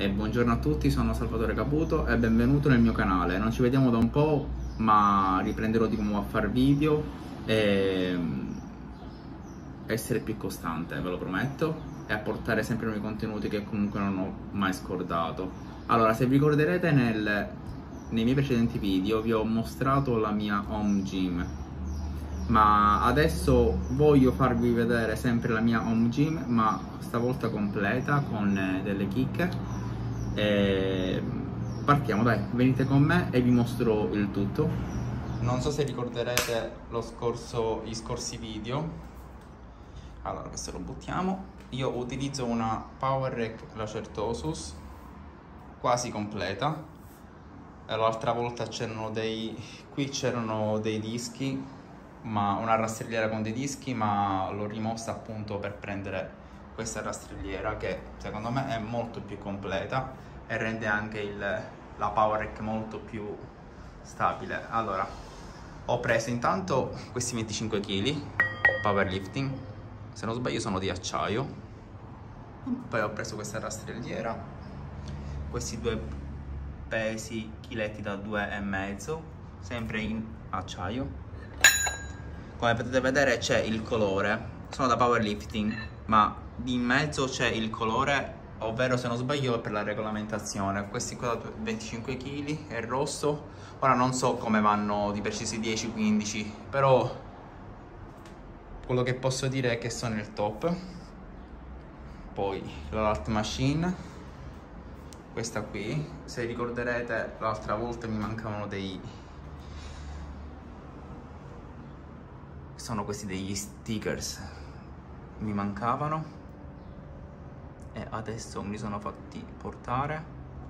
E buongiorno a tutti, sono Salvatore Caputo e benvenuto nel mio canale. Non ci vediamo da un po', ma riprenderò di nuovo a fare video e essere più costante, ve lo prometto, e a portare sempre nuovi contenuti che comunque non ho mai scordato. Allora, se vi ricorderete nei miei precedenti video vi ho mostrato la mia home gym, ma adesso voglio farvi vedere sempre la mia home gym, ma stavolta completa con delle chicche. E partiamo, dai, venite con me e vi mostro il tutto. Non so se ricorderete gli scorsi video. Allora, questo lo buttiamo. Io utilizzo una Power Rack Lacertosus quasi completa. L'altra volta qui c'erano dei dischi, ma una rastrelliera con dei dischi, ma l'ho rimossa appunto per prendere questa rastrelliera che secondo me è molto più completa e rende anche la Power Rack molto più stabile. Allora, ho preso intanto questi 25 kg powerlifting, se non sbaglio sono di acciaio. Poi ho preso questa rastrelliera, questi due pesi chiletti da 2,5, sempre in acciaio. Come potete vedere c'è il colore, sono da powerlifting, ma di in mezzo c'è il colore, ovvero se non sbaglio è per la regolamentazione. Questi qua da 25 kg è rosso. Ora non so come vanno di precisi 10-15, però quello che posso dire è che sono il top. Poi l'alt machine, questa qui, se ricorderete l'altra volta mi mancavano sono questi degli stickers, mi mancavano e adesso me li sono fatti portare.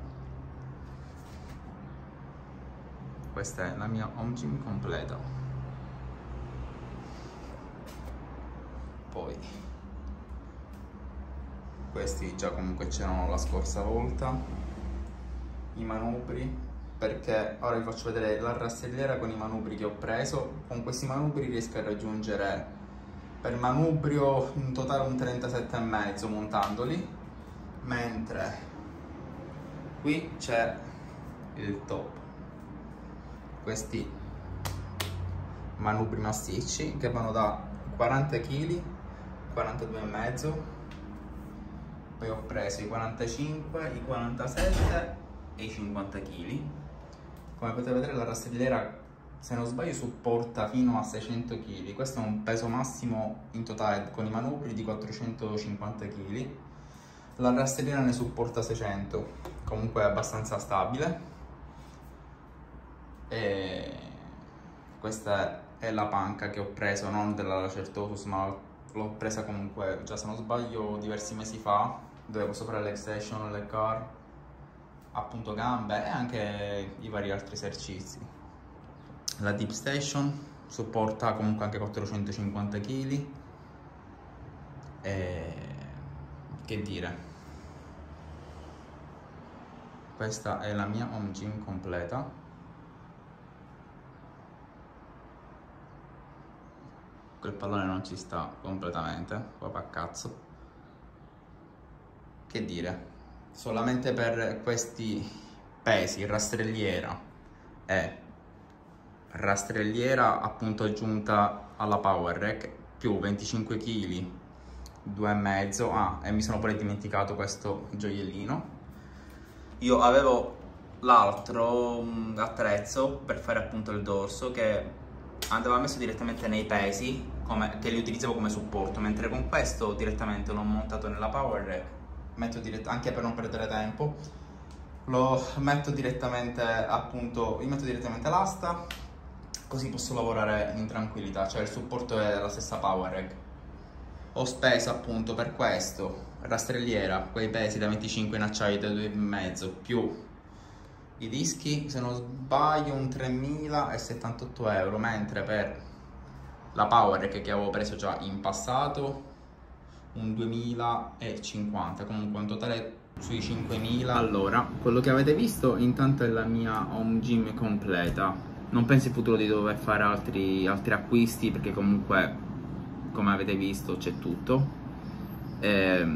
Questa è la mia home gym completa. Poi questi già comunque c'erano la scorsa volta, i manubri, perché ora vi faccio vedere la rastrelliera con i manubri che ho preso. Con questi manubri riesco a raggiungere per manubrio in totale un 37,5 montandoli, mentre qui c'è il top, questi manubri massicci che vanno da 40 kg, 42,5. Poi ho preso i 45, i 47 e i 50 kg. Come potete vedere la rastrelliera, se non sbaglio, supporta fino a 600 kg. Questo è un peso massimo in totale con i manubri di 450 kg. La rastrelliera ne supporta 600, comunque è abbastanza stabile. E questa è la panca che ho preso, non della Lacertosus, ma l'ho presa comunque già, se non sbaglio, diversi mesi fa, dove posso fare leg session, leg car, appunto gambe e anche i vari altri esercizi. La deep station supporta comunque anche 450 kg e che dire, questa è la mia home gym completa. Quel pallone non ci sta completamente, proprio a cazzo. Che dire, solamente per questi pesi, rastrelliera appunto aggiunta alla Power Rack, più 25 kg, 2,5. E mi sono pure dimenticato questo gioiellino. Io avevo l'altro attrezzo per fare appunto il dorso che andava messo direttamente nei pesi, che li utilizzavo come supporto, mentre con questo direttamente l'ho montato nella Power Rack, anche per non perdere tempo, lo metto direttamente appunto, io metto direttamente l'asta, così posso lavorare in tranquillità, cioè il supporto è la stessa Power Rack. Ho speso appunto per questo rastrelliera, quei pesi da 25 in acciaio da 2,5 più i dischi, se non sbaglio un 3.078 euro, mentre per la Power Rack che avevo preso già in passato un 2.050, comunque un totale sui 5.000. Allora, quello che avete visto intanto è la mia home gym completa. Non penso in futuro di dover fare altri acquisti, perché comunque come avete visto c'è tutto.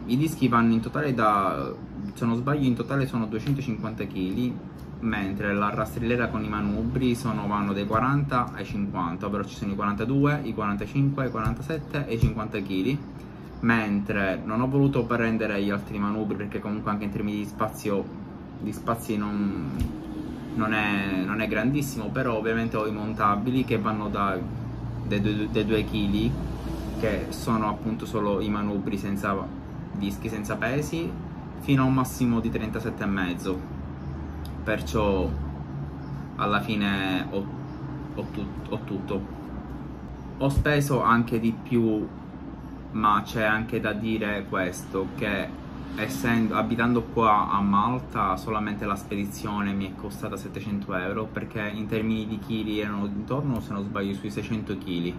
I dischi vanno in totale se non sbaglio in totale sono 250 kg, mentre la rastrellera con i manubri vanno dai 40 ai 50, ovvero ci sono i 42, i 45, i 47 e i 50 kg. Mentre non ho voluto prendere gli altri manubri perché comunque anche in termini di spazi non è grandissimo, però ovviamente ho i montabili che vanno dai 2 kg, che sono appunto solo i manubri senza dischi, senza pesi, fino a un massimo di 37,5, perciò alla fine ho tutto. Ho speso anche di più, ma c'è anche da dire questo, che abitando qua a Malta solamente la spedizione mi è costata 700 euro, perché in termini di chili erano intorno, se non sbaglio, sui 600 kg.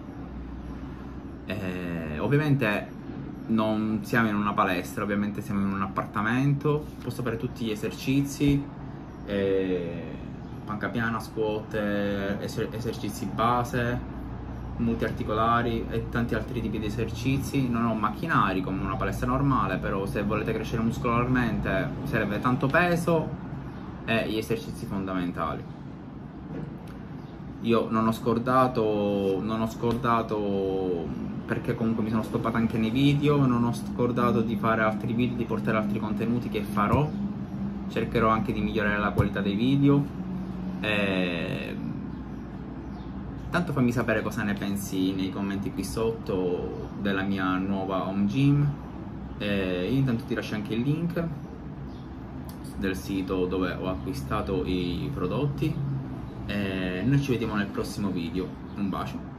Ovviamente non siamo in una palestra, ovviamente siamo in un appartamento, posso fare tutti gli esercizi, panca piana, squat, esercizi base, multiarticolari e tanti altri tipi di esercizi. Non ho macchinari come una palestra normale, però se volete crescere muscolarmente serve tanto peso e gli esercizi fondamentali. Io non ho scordato, perché comunque mi sono stoppato anche nei video, non ho scordato di fare altri video, di portare altri contenuti che farò. Cercherò anche di migliorare la qualità dei video. Tanto fammi sapere cosa ne pensi nei commenti qui sotto della mia nuova home gym. Io intanto ti lascio anche il link del sito dove ho acquistato i prodotti. Noi ci vediamo nel prossimo video. Un bacio.